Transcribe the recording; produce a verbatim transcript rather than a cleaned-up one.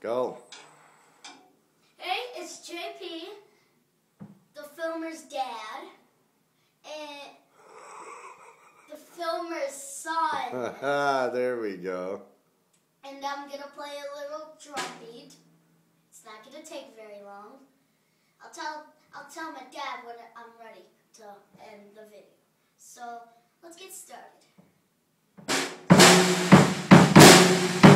Go. Hey, it's J P, the filmer's dad, and the filmer's son. There we go. And I'm going to play a little drum beat. It's not going to take very long. I'll tell I'll tell my dad when I'm ready to end the video. So, let's get started.